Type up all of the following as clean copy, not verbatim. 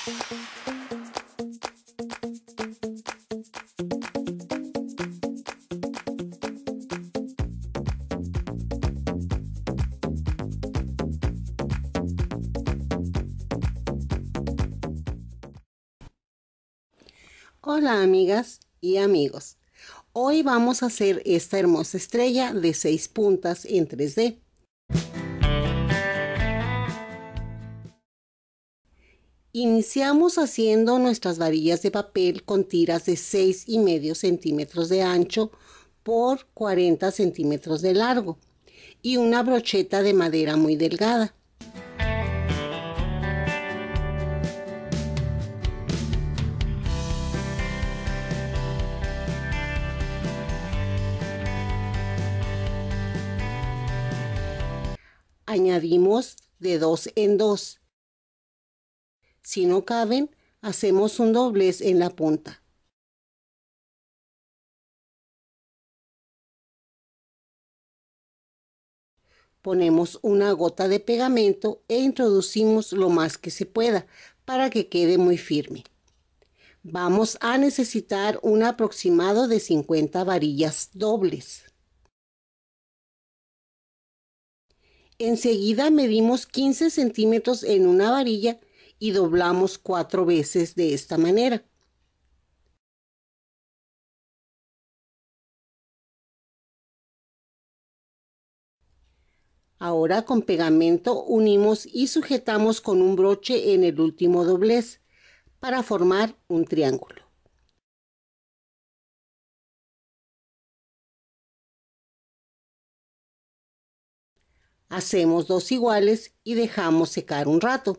Hola amigas y amigos, hoy vamos a hacer esta hermosa estrella de 6 puntas en 3D. Iniciamos haciendo nuestras varillas de papel con tiras de 6,5 centímetros de ancho por 40 centímetros de largo y una brocheta de madera muy delgada. Añadimos de 2 en 2. Si no caben, hacemos un doblez en la punta. Ponemos una gota de pegamento e introducimos lo más que se pueda para que quede muy firme. Vamos a necesitar un aproximado de 50 varillas dobles. Enseguida medimos 15 centímetros en una varilla y doblamos 4 veces de esta manera. Ahora con pegamento unimos y sujetamos con un broche en el último doblez para formar un triángulo. Hacemos 2 iguales y dejamos secar un rato.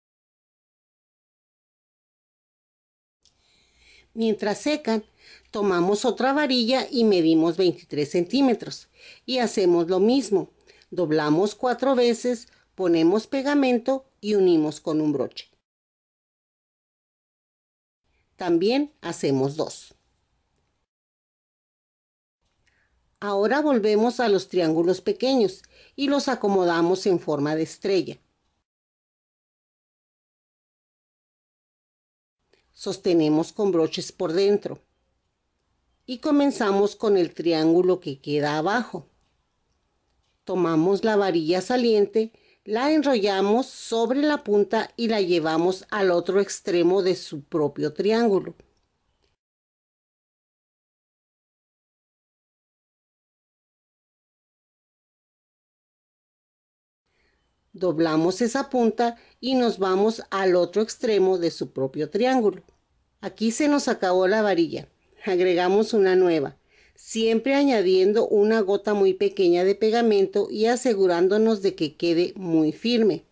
Mientras secan, tomamos otra varilla y medimos 23 centímetros y hacemos lo mismo. Doblamos 4 veces, ponemos pegamento y unimos con un broche. También hacemos 2. Ahora volvemos a los triángulos pequeños y los acomodamos en forma de estrella. Sostenemos con broches por dentro y comenzamos con el triángulo que queda abajo. Tomamos la varilla saliente, la enrollamos sobre la punta y la llevamos al otro extremo de su propio triángulo. Doblamos esa punta y nos vamos al otro extremo de su propio triángulo. Aquí se nos acabó la varilla. Agregamos una nueva, siempre añadiendo una gota muy pequeña de pegamento y asegurándonos de que quede muy firme.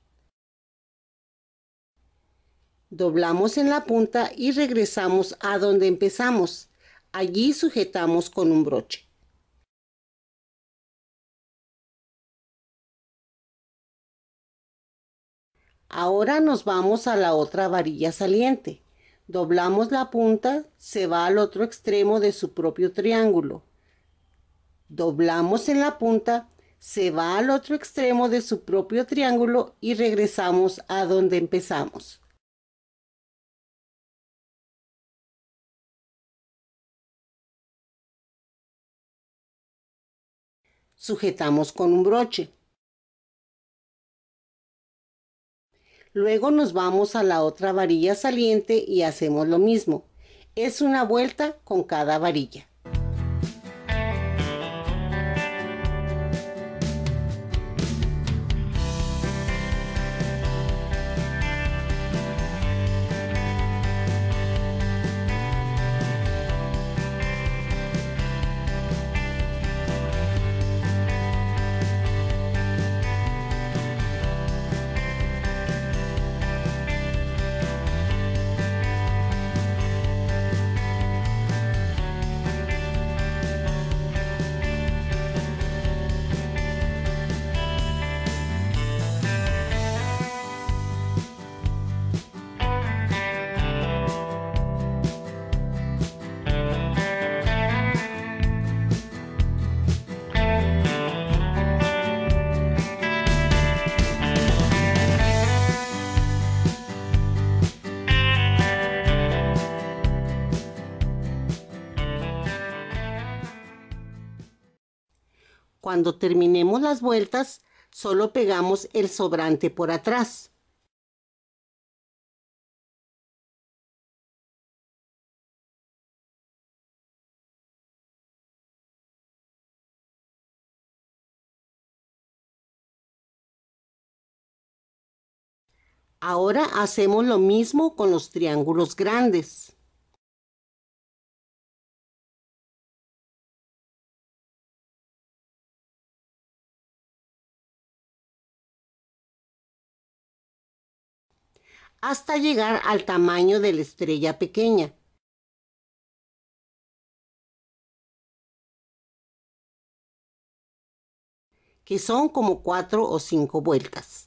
Doblamos en la punta y regresamos a donde empezamos. Allí sujetamos con un broche. Ahora nos vamos a la otra varilla saliente. Doblamos la punta, se va al otro extremo de su propio triángulo. Doblamos en la punta, se va al otro extremo de su propio triángulo y regresamos a donde empezamos. Sujetamos con un broche. Luego nos vamos a la otra varilla saliente y hacemos lo mismo. Es una vuelta con cada varilla. Cuando terminemos las vueltas, solo pegamos el sobrante por atrás. Ahora hacemos lo mismo con los triángulos grandes. Hasta llegar al tamaño de la estrella pequeña. Que son como 4 o 5 vueltas.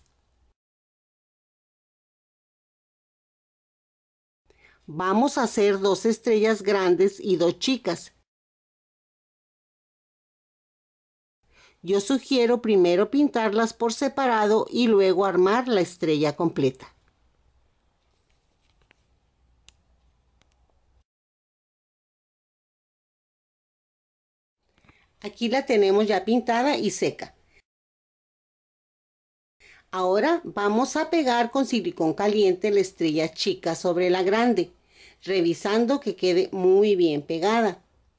Vamos a hacer 2 estrellas grandes y 2 chicas. Yo sugiero primero pintarlas por separado y luego armar la estrella completa. Aquí la tenemos ya pintada y seca. Ahora vamos a pegar con silicón caliente la estrella chica sobre la grande, revisando que quede muy bien pegada.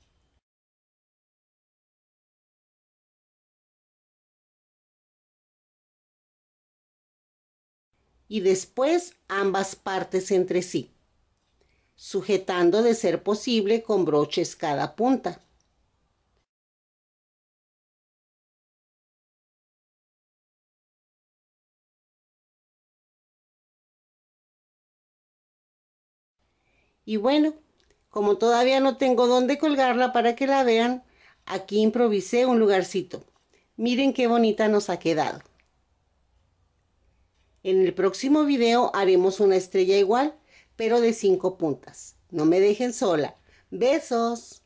Y después ambas partes entre sí, sujetando de ser posible con broches cada punta. Y bueno, como todavía no tengo dónde colgarla para que la vean, aquí improvisé un lugarcito. Miren qué bonita nos ha quedado. En el próximo video haremos una estrella igual, pero de 5 puntas. No me dejen sola. Besos.